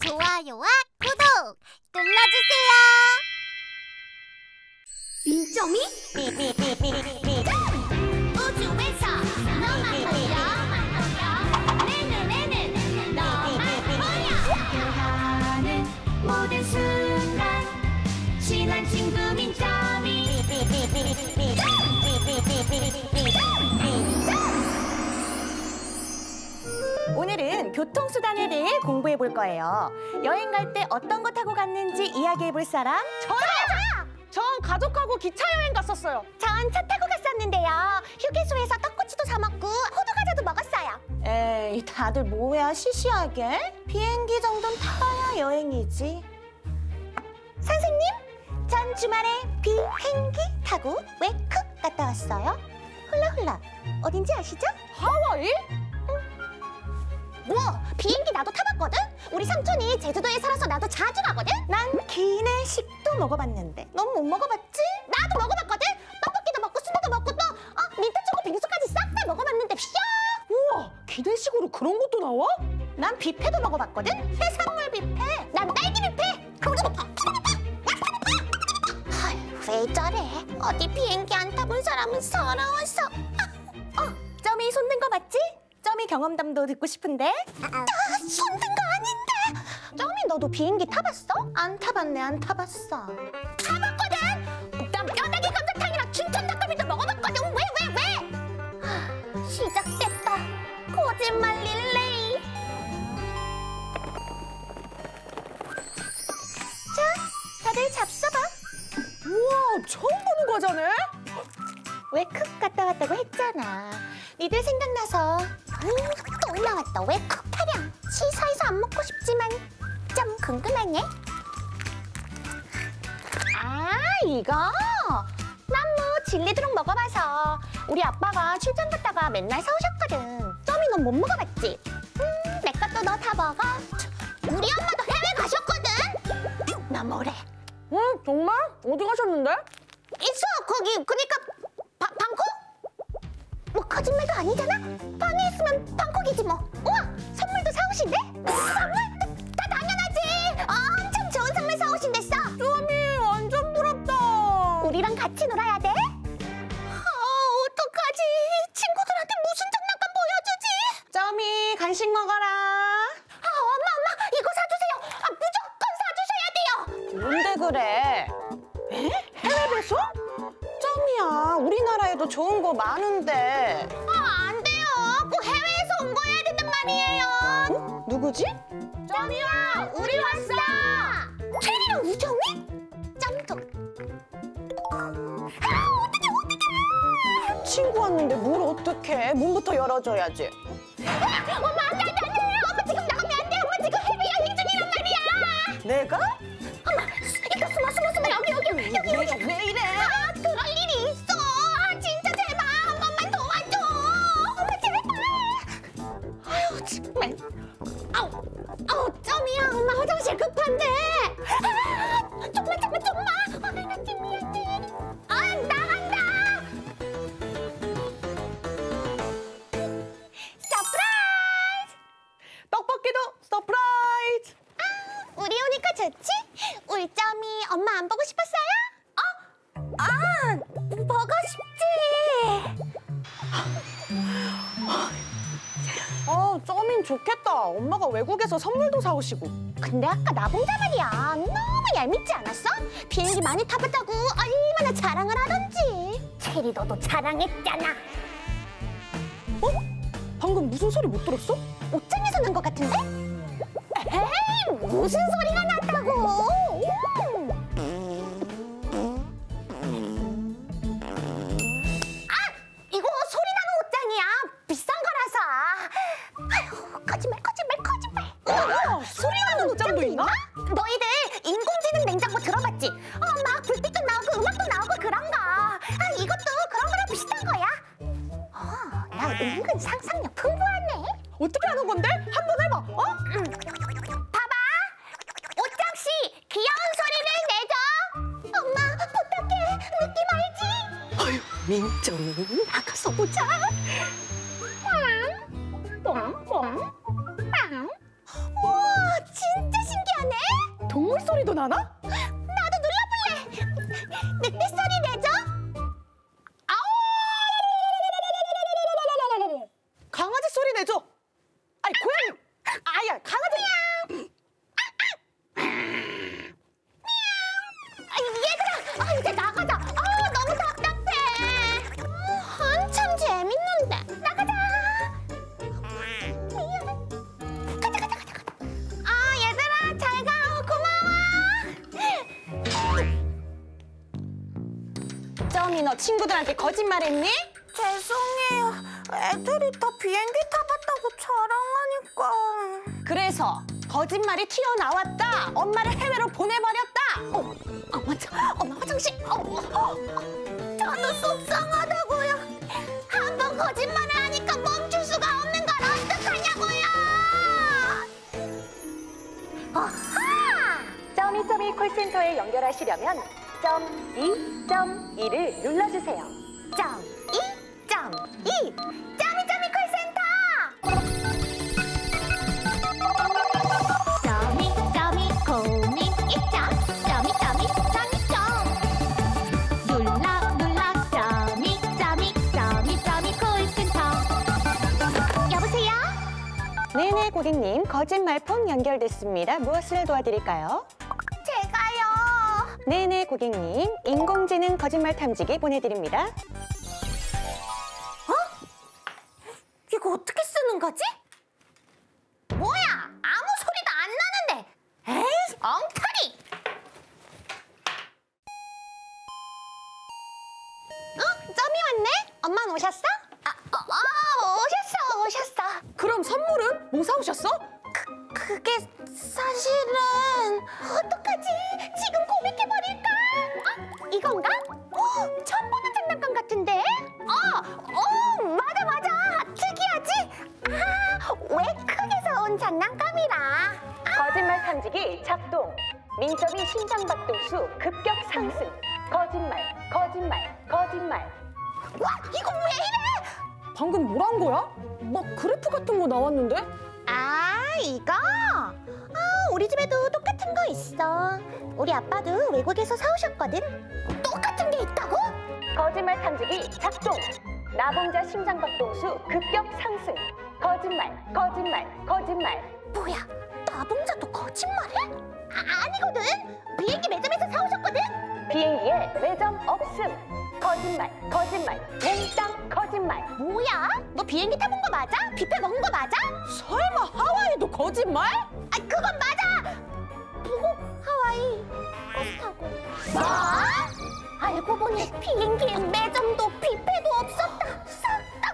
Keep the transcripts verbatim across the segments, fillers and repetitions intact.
좋아요와 구독 눌러주세요. 인점이? 우주에서 너만 보여. 내 눈에는 너만 보여. 하는 모든 순간 친한 친구 민점이. 오늘은 교통수단에 대해 공부해 볼 거예요. 여행 갈 때 어떤 거 타고 갔는지 이야기해 볼 사람? 저요! 전 가족하고 기차 여행 갔었어요. 전 차 타고 갔었는데요. 휴게소에서 떡꼬치도 사 먹고 호두 과자도 먹었어요. 에이, 다들 뭐야 시시하게? 비행기 정도는 타야 여행이지. 선생님, 전 주말에 비행기 타고 외국 갔다 왔어요. 훌라훌라, 어딘지 아시죠? 하와이? 뭐, 비행기 나도 타봤거든? 우리 삼촌이 제주도에 살아서 나도 자주 가거든? 난 기내식도 먹어봤는데 넌 못 먹어봤지? 나도 먹어봤거든? 떡볶이도 먹고 순대도 먹고 또 어, 민트초코 빙수까지 싹 다 먹어봤는데 퓨! 우와, 기내식으로 그런 것도 나와? 난 뷔페도 먹어봤거든? 해산물 뷔페. 난 딸기 뷔페. 고기 뷔페. 헐, 왜 저래? 어디 비행기 안 타본 사람은 서러워서. 어, 점이 손든 거 맞지? 점이 경험담도 듣고 싶은데? 아, 손든 거 아닌데. 점이 너도 비행기 타봤어? 안 타봤네, 안 타봤어. 타봤거든. 난 뼈다귀 감자탕이랑 춘천 닭갈비도 먹어봤거든. 왜, 왜, 왜? 하, 시작됐다. 거짓말 릴레이. 자, 다들 잡숴봐. 우와, 처음 보는 과자네? 외국 갔다 왔다고 했잖아. 니들 생각나서 음, 또 올라왔다. 외국 타령. 시사에서 안 먹고 싶지만 좀 궁금하네. 아, 이거? 난 뭐 질리도록 먹어봐서 우리 아빠가 출장 갔다가 맨날 사오셨거든. 점이 넌 못 먹어봤지? 음, 내 것도 너 다 먹어. 우리 엄마도 해외 가셨거든. 나 뭐래? 응, 정말? 어디 가셨는데? 있어, 거기. 그니까 바, 방콕? 뭐 거짓말도 아니잖아? 방에 있으면 방콕이지 뭐. 우와, 선물도 사오신대? 선물? 다 당연하지. 엄청 좋은 선물 사오신댔어. 점이 완전 부럽다. 우리랑 같이 놀아야 돼? 아, 어떡하지? 친구들한테 무슨 장난감 보여주지? 점이 간식 먹어라. 아, 엄마, 엄마, 이거 사주세요. 아, 무조건 사주셔야 돼요. 뭔데 그래? 에? 해외 배송? 점이야, 우리나라에도 좋은 거 많은데. 아, 안 돼요. 꼭 해외에서 온 거여야 된단 말이에요. 어? 누구지? 점이야, 우리 왔어. 체리랑 우정이? 점도. 아, 어떡해, 어떡해. 친구 왔는데 뭘 어떡해? 문부터 열어줘야지. 엄마, 안 돼, 안 돼, 안 돼. 엄마 지금 나가면 안 돼. 엄마 지금 해외 여행 중이란 말이야. 내가? 엄마, 이거 숨어, 숨어, 숨어. 여기, 여기, 여기, 여기. 내가 왜 이래? 아, 그럴 일이 있어. 아, 진짜 제발 한 번만 도와줘. 엄마, 제발. 아유, 정말. 아우, 아우, 점이야. 엄마 화장실 급한데. 아, 좀만, 좀만, 좀만. 아, 나 지금 미안해. 아, 나간다. 서프라이즈. 떡볶이도 서프라이즈! 우리 오니까 좋지? 울점이 엄마 안 보고 싶었어요? 어? 아, 보고 싶지. 아, 점인 좋겠다. 엄마가 외국에서 선물도 사오시고. 근데 아까 나봉자 말이야. 너무 얄밉지 않았어? 비행기 많이 타봤다고 얼마나 자랑을 하던지. 체리 너도 자랑했잖아. 어? 방금 무슨 소리 못 들었어? 옷장에서 난 것 같은데? 에이, 무슨 소리가 났다고. 아, 이거 소리 나는 옷장이야. 비싼 거라서. 아휴, 거짓말, 거짓말, 거짓말. 어, 소리 나는 옷장도 있나? 너희들 인공지능 냉장고 들어봤지? 어, 막 불빛도 나오고 음악도 나오고 그런 거. 아, 이것도 그런 거랑 비슷한 거야. 어, 나 은근 상상력 풍부하네. 어떻게 하는 건데? 한번 해봐. 어? 봐봐. 옷장씨, 귀여운 소리를 내줘. 엄마, 부탁해. 느낌 알지? 아유, 민점이. 나가서 보자. 뻥, 뻥, 뻥, 빵. 우와, 진짜 신기해. 소리도 나나? 나도 눌러볼래. 늑대 소리 내줘. 강아지 소리 내줘. 아니 고양이. 아야 강아지. 아, 얘들아, 아, 이제 나가자. 아, 너무 답답해. 아, 한참 재밌는데. 나가자. 가자, 가자, 가자, 가자. 아, 얘들아, 잘 가. 고마워. 점이 너 친구들한테 거짓말했니? 죄송해요. 애들이 다 비행기 타봤다고 자랑하니까. 그래서 거짓말이 튀어나왔다. 엄마를 해외로 보내버렸다. 어, 아 맞아. 엄마 화장실. 어, 어, 어. 저도 속상하다고요. 한 번 거짓말을 하니까 멈출 수가 없는 걸 어떡하냐고요. 어하! 점이 점이 콜센터에 연결하시려면 점 이 점 이를 눌러주세요. 점 이 점 이 점이 점이 콜센터. 점이 점이 고민 있죠. 점이 점이 점이 점 눌러 눌러 점이 점이 점이 점이 콜센터. 여보세요? 네네 고객님 거짓말폰 연결됐습니다. 무엇을 도와드릴까요? 제가요. 네네 고객님 인공지능 거짓말 탐지기 보내드립니다. 이거 어떻게 쓰는 거지? 뭐야? 아무 소리도 안 나는데. 에이, 엉터리. 어? 점이 왔네? 엄마는 오셨어? 아, 어, 어, 오셨어, 오셨어. 그럼 선물은 뭐 사오셨어? 그, 그게 사실은 어떡하지? 지금 고백해버릴까? 어? 이건가? 어, 처음 보는 장난감 같은데? 어, 어, 맞아, 맞아. 특이하지? 아, 웨크에서 온 장난감이라. 아, 거짓말 탐지기 작동. 민점이 심장박동수 급격 상승. 거짓말, 거짓말, 거짓말. 와, 이거 왜 이래? 방금 뭐란 거야? 막 그래프 같은 거 나왔는데? 아, 이거? 아, 우리 집에도 똑같은 거 있어. 우리 아빠도 외국에서 사오셨거든. 똑같은 게 있다고? 거짓말 탐지기 작동. 나봉자 심장박동수 급격 상승. 거짓말, 거짓말, 거짓말. 뭐야, 나봉자도 거짓말해? 아, 아니거든. 비행기 매점에서 사오셨거든. 비행기에 매점 없음. 거짓말, 거짓말, 몽땅 거짓말. 뭐야? 너 비행기 타본 거 맞아? 뷔페 먹은 거 맞아? 설마 하와이도 거짓말? 아, 그건 맞아. 보고 하와이 버스 타고. 뭐? 알고 보니 비행기에 매점도 뷔페도 없었다. 싹 다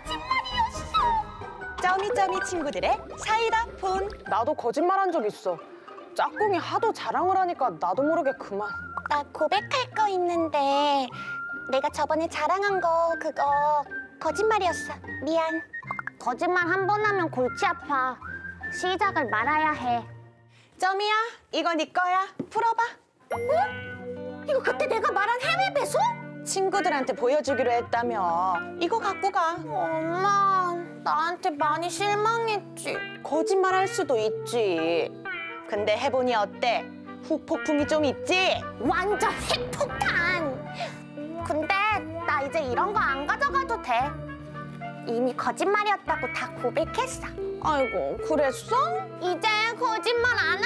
거짓말이었어. 점이점이 친구들의 사이다 폰. 나도 거짓말한 적 있어. 짝꿍이 하도 자랑을 하니까 나도 모르게 그만. 나 고백할 거 있는데 내가 저번에 자랑한 거 그거 거짓말이었어. 미안. 거짓말 한 번 하면 골치 아파. 시작을 말아야 해. 점이야 이거 네 거야. 풀어봐. 어? 이거 그때 내가 말한 해외 배송? 친구들한테 보여주기로 했다며. 이거 갖고 가. 엄마, 나한테 많이 실망했지. 거짓말할 수도 있지. 근데 해보니 어때? 후폭풍이 좀 있지? 완전 핵폭탄. 근데 나 이제 이런 거 안 가져가도 돼. 이미 거짓말이었다고 다 고백했어. 아이고 그랬어? 이제 거짓말 안